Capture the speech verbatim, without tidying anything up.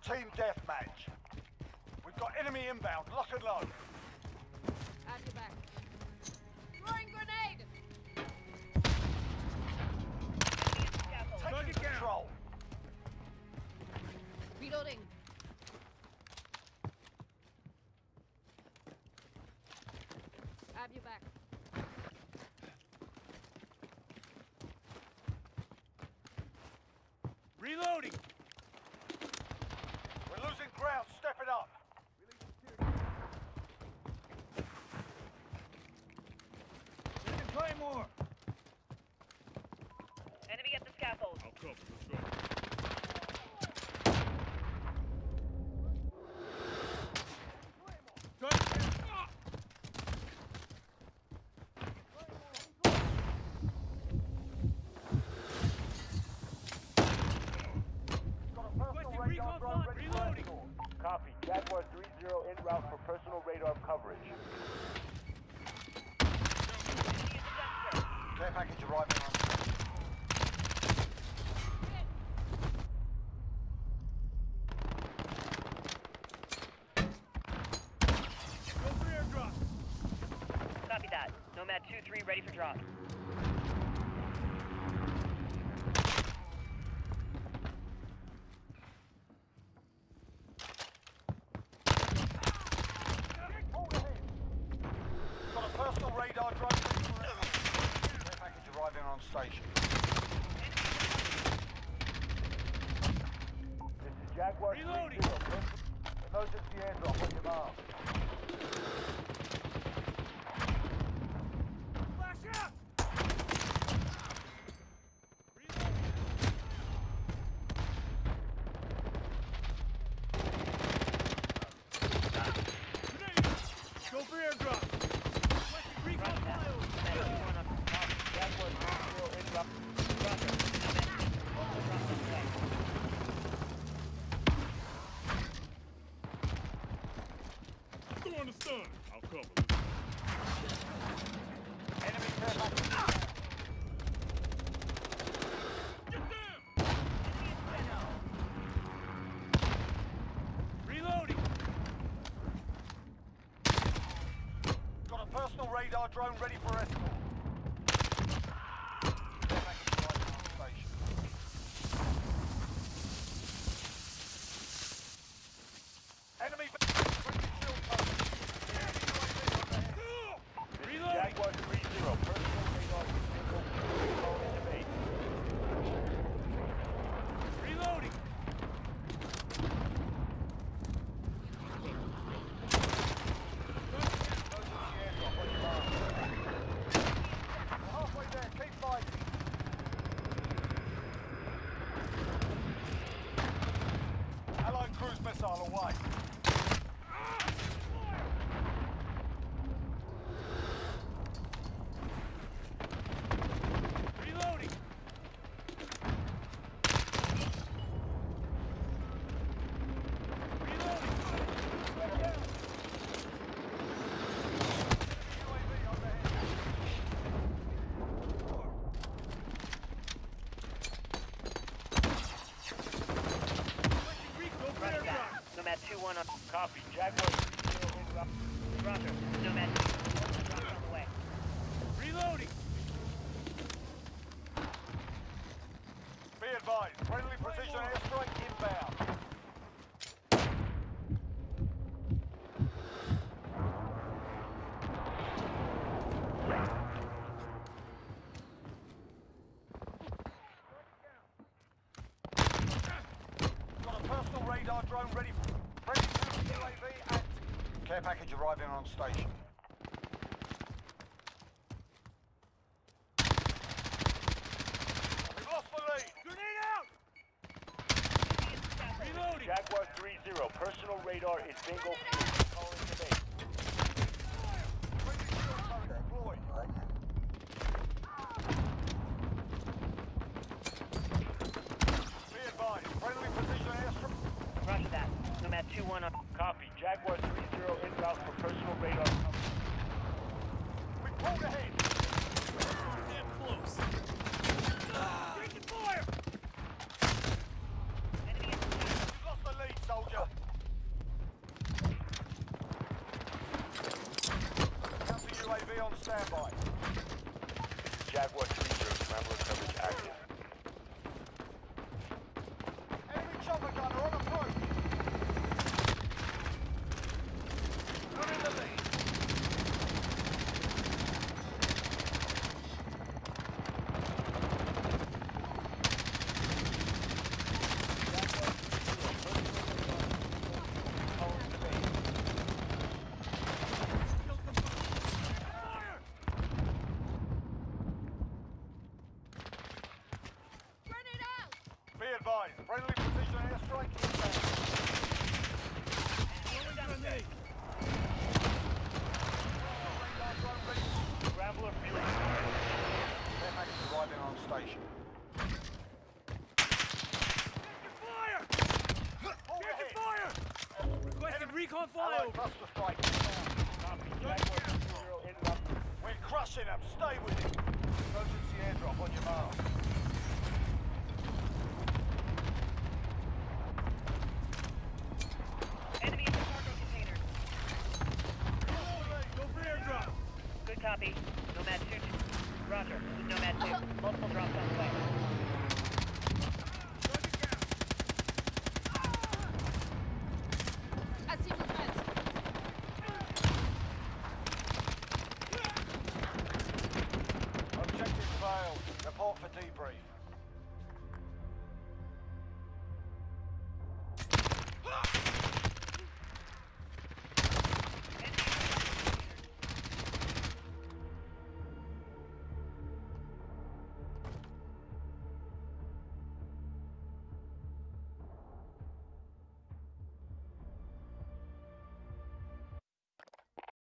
Team deathmatch. We've got enemy inbound. Lock and load. Have your back. Throwing grenade! Taking control. Reloading. Have your back. Reloading! We're losing ground. Step it up. Taking Claymore! Enemy at the scaffold. I'll cover. Let's go. Requesting recon flight. Reloading! Copy. Jaguar three zero en route for personal radar coverage. Care package arriving on station. Go for airdrop! Copy that. Nomad two three ready for drop. Got a personal radar drone. Care package arriving on station. This is Jaguar Reloading. three zero. Emergency airdrop on your mark. Flash out! Grenade! Go for airdrop! Requesting recon flyover! Jaguar three zero en route. Go on the stun! I'll cover. Enemy care package. Get them! Reloading! Got a personal radar drone ready for escort. Care package arriving on station. Enemy bringing shield coverage. Reloading! Jaguar three zero. Personal radar is single. Call into base. Reloading! Emergency airdrop on your mark. We're halfway there. Keep fighting. Allied cruise missile away. Reloading! Reloading! U A V overhead. Requesting recon for Running airdrop! back. Nomad two one on. Copy. Jaguar three zero en route. Roger. Nomad two one drop on the way. Reloading! Be advised. Friendly precision airstrike inbound. Got a personal radar drone ready for ready for U A V active. Care package arriving on station. We've lost the lead. Grenade out! Reloading! Jaguar three zero. Personal radar is bingo fuel. Call into base. Friendly shield turret deployed. Be advised. Friendly precision airstrike. Roger that. Nomad two one on. Copy. Jaguar three zero en route for personal radar coverage. We pulled ahead. Damn close! Taking fire! Enemy in the We've lost the lead, soldier. on standby. Jaguar three zero, scrambler coverage active. Enemy chopper gunner on approach. You're in the lead. Hold the lead. Grenade out! Be advised, friendly precision airstrike inbound. Grenade. Radar drone ready. Scrambler fuel. Care package arriving on station. Fire! Hold Taking ahead. fire! Requesting recon Allied flyover. cluster strike inbound. Copy. Jaguar three zero in route. We're crushing them. Stay with it. Emergency airdrop on your mark. Enemy in the cargo container. Go for airdrop. Good copy. Nomad two. Roger. This is Nomad two. Multiple drops on the way. I see movement. Objective failed. Report for debrief.